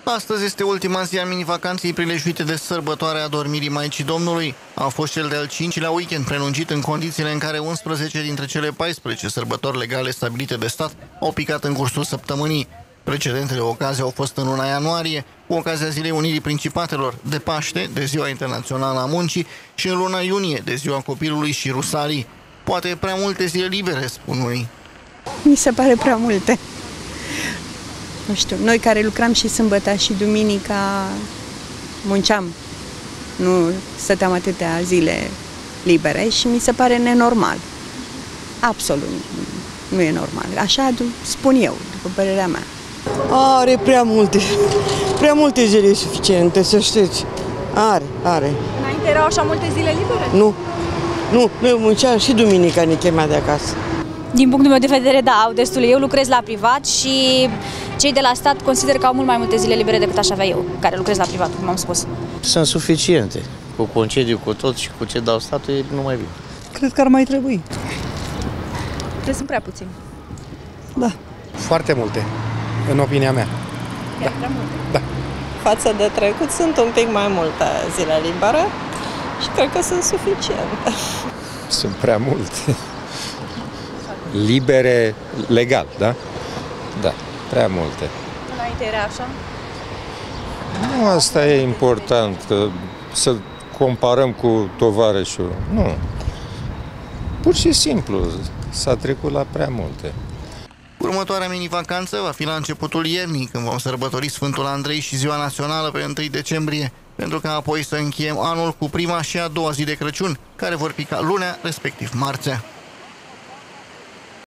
Astăzi este ultima zi a mini-vacanței prilejuite de sărbătoarea Adormirii Maicii Domnului. A fost cel de-al 5-lea weekend prelungit în condițiile în care 11 dintre cele 14 sărbători legale stabilite de stat au picat în cursul săptămânii. Precedentele ocazii au fost în luna ianuarie, cu ocazia Zilei Unirii Principatelor, de Paște, de Ziua Internațională a Muncii și în luna iunie, de Ziua Copilului și Rusalii. Poate prea multe zile libere, spun unii. Mi se pare prea multe. Nu știu, noi care lucram și sâmbătă și duminica munceam, nu stăteam atâtea zile libere și mi se pare nenormal. Absolut nu e normal. Așa spun eu, după părerea mea. Are prea multe zile suficiente, să știți. Are. Înainte erau așa multe zile libere? Nu, eu munceam și duminica ne chemea de acasă. Din punctul meu de vedere, da, au destule. Eu lucrez la privat și cei de la stat consider că au mult mai multe zile libere decât aș avea eu, care lucrez la privat, cum am spus. Sunt suficiente. Cu concediu, cu tot și cu ce dau statul, e numai bine. Cred că ar mai trebui. Cred că sunt prea puțini. Da. Foarte multe, în opinia mea. Chiar prea multe? Da. Față de trecut sunt un pic mai multe zile libere și cred că sunt suficiente. Sunt prea multe. Libere, legal, da? Da, prea multe. Înainte era așa? Nu, asta e important, că să comparăm cu tovarășul. Nu. Pur și simplu, s-a trecut la prea multe. Următoarea mini-vacanță va fi la începutul iernii, când vom sărbători Sfântul Andrei și Ziua Națională pe 1 decembrie, pentru ca apoi să încheiem anul cu prima și a doua zi de Crăciun, care vor pica lunea, respectiv marțea.